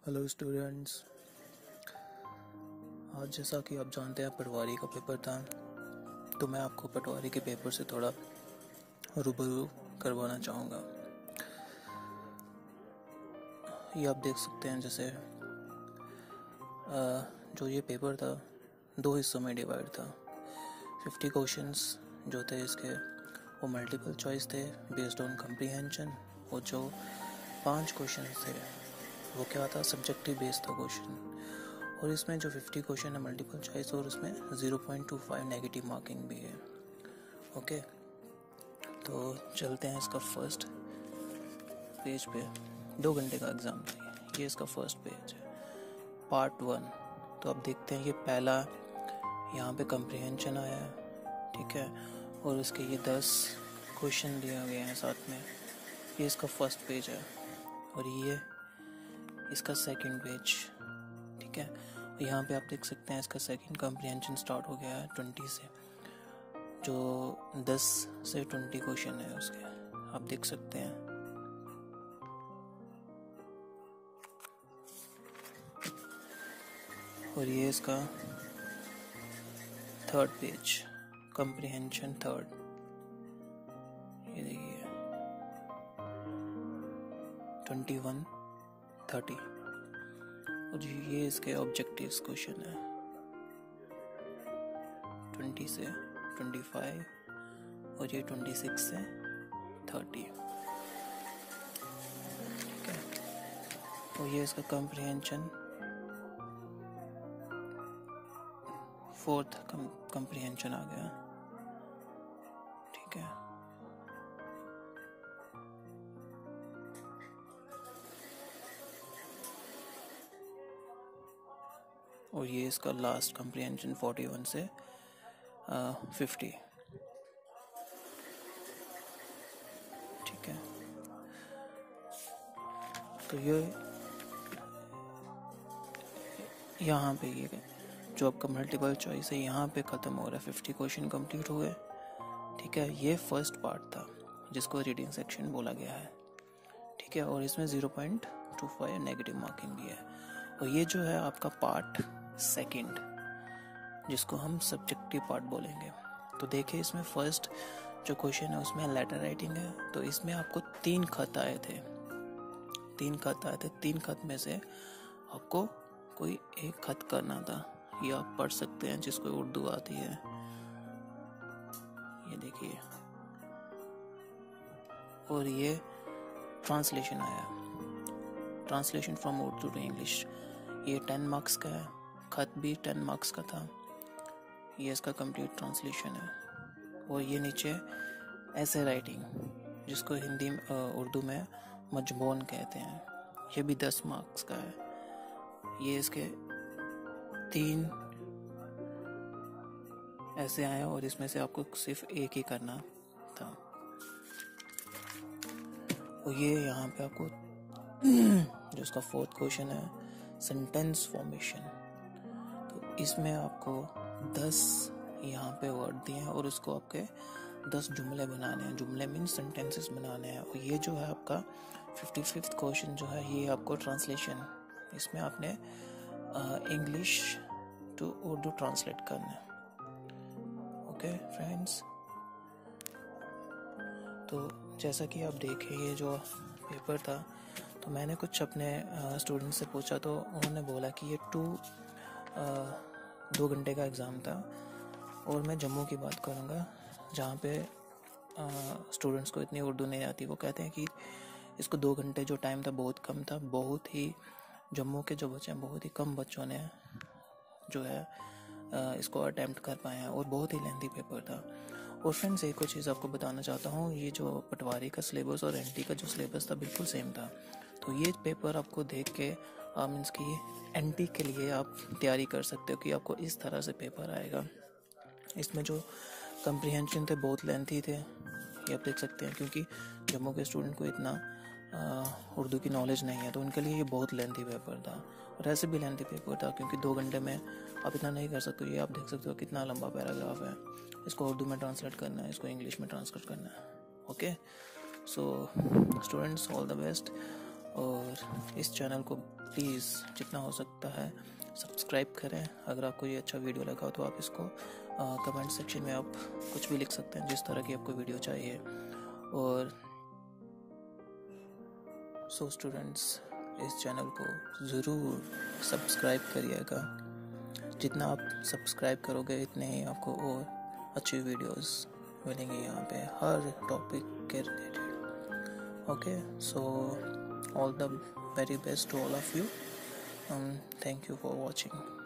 Hello students. आज जैसा कि आप जानते हैं पटवारी का पेपर था, तो मैं आपको पटवारी के पेपर से थोड़ा रूबरू करवाना चाहूँगा। ये आप देख सकते हैं, जैसे जो ये पेपर था 2 हिस्सों में डिवाइड था। 50 क्वेश्चंस जो थे इसके वो मल्टीपल चॉइस थे बेस्ड ऑन कम्प्रीहेंशन, और जो 5 क्वेश्चन थे वो क्या था, सब्जेक्टिव बेस्ड था क्वेश्चन। और इसमें जो 50 क्वेश्चन है मल्टीपल चॉइस, और उसमें 0.25 नेगेटिव मार्किंग भी है। ओके, तो चलते हैं इसका फर्स्ट पेज पे। 2 घंटे का एग्ज़ाम था ये इसका फर्स्ट पेज है, पार्ट 1। तो आप देखते हैं ये पहला यहाँ पे कम्प्रीहेंशन आया है, ठीक है, और उसके ये 10 क्वेश्चन दिए गए हैं साथ में। ये इसका फर्स्ट पेज है और ये इसका सेकंड पेज, ठीक है। और यहाँ पे आप देख सकते हैं इसका सेकंड कम्प्रीहेंशन स्टार्ट हो गया है 20 से, जो 10 से 20 क्वेश्चन है उसके, आप देख सकते हैं। और ये इसका थर्ड पेज, कम्प्रीहेंशन थर्ड, ये देखिए 21, 30। और ये इसके ऑब्जेक्टिव्स क्वेश्चन है 20 से 25, और ये 26 से 30, ठीक है। और ये इसका कम्प्रीहेंशन फोर्थ कम्प्रीहेंशन आ गया, ठीक है। और ये इसका लास्ट कम्प्रीहेंशन 41 से 50, ठीक है। तो ये यहाँ पे ये जो आपका मल्टीपल चॉइस है यहाँ पे ख़त्म हो रहा है। 50 क्वेश्चन कंप्लीट हुए, ठीक है। ये फर्स्ट पार्ट था जिसको रीडिंग सेक्शन बोला गया है, ठीक है। और इसमें 0.25 नेगेटिव मार्किंग भी है। और ये जो है आपका पार्ट सेकंड, जिसको हम सब्जेक्टिव पार्ट बोलेंगे। तो देखिए इसमें फर्स्ट जो क्वेश्चन है उसमें लेटर राइटिंग है, तो इसमें आपको 3 खत आए थे। 3 खत में से आपको कोई एक खत करना था। ये आप पढ़ सकते हैं जिसको उर्दू आती है, ये देखिए। और ये ट्रांसलेशन आया, translation from Urdu to English. ये 10 मार्क्स का है, खत भी 10 मार्क्स का था। ये इसका कंप्लीट ट्रांसलेशन है। और ये नीचे ऐसे राइटिंग, जिसको हिंदी उर्दू में मजमून कहते हैं, ये भी 10 मार्क्स का है। ये इसके 3 ऐसे आए और इसमें से आपको सिर्फ एक ही करना था। और ये यहाँ पे आपको जो उसका फोर्थ क्वेश्चन है, सेंटेंस फॉर्मेशन, तो इसमें आपको 10 यहाँ पे वर्ड दिए हैं और उसको आपके 10 जुमले बनाने हैं। जुमले मीन्स सेंटेंसेस बनाने हैं। और ये जो है आपका 55th क्वेश्चन जो है, ये आपको ट्रांसलेशन, इसमें आपने इंग्लिश टू उर्दू ट्रांसलेट करना है। ओके फ्रेंड्स, तो जैसा कि आप देखें ये जो पेपर था, तो मैंने कुछ अपने स्टूडेंट से पूछा, तो उन्होंने बोला कि ये 2 घंटे का एग्ज़ाम था। और मैं जम्मू की बात करूँगा, जहाँ पे स्टूडेंट्स को इतनी उर्दू नहीं आती। वो कहते हैं कि इसको 2 घंटे जो टाइम था बहुत कम था। बहुत ही जम्मू के जो बच्चे हैं, बहुत ही कम बच्चों ने जो है इसको अटैम्प्ट कर पाए हैं, और बहुत ही लेंथी पेपर था। और फ्रेंड्स, एक और चीज़ आपको बताना चाहता हूँ, ये जो पटवारी का सिलेबस और एनटी का जो सिलेबस था बिल्कुल सेम था। तो ये पेपर आपको देख के मीन्स कि एनटी के लिए आप तैयारी कर सकते हो कि आपको इस तरह से पेपर आएगा। इसमें जो कम्प्रीहेंशन थे बहुत लेंथी थे, ये आप देख सकते हैं, क्योंकि जम्मू के स्टूडेंट को इतना उर्दू की नॉलेज नहीं है, तो उनके लिए ये बहुत लेंथी पेपर था। और ऐसे भी लेंथी पेपर था क्योंकि 2 घंटे में आप इतना नहीं कर सकते। ये आप देख सकते हो कितना लंबा पैराग्राफ है, इसको उर्दू में ट्रांसलेट करना है, इसको इंग्लिश में ट्रांसलेट करना है। Okay, so students, all the best. और इस चैनल को प्लीज़ जितना हो सकता है सब्सक्राइब करें। अगर आपको ये अच्छा वीडियो लगा हो तो आप इसको कमेंट सेक्शन में आप कुछ भी लिख सकते हैं जिस तरह की आपको वीडियो चाहिए। और सो स्टूडेंट्स, इस चैनल को ज़रूर सब्सक्राइब करिएगा। जितना आप सब्सक्राइब करोगे इतने ही आपको और अच्छी वीडियोस मिलेंगे यहाँ पे हर टॉपिक के related. Okay, so all the very best to all of you. Thank you for watching.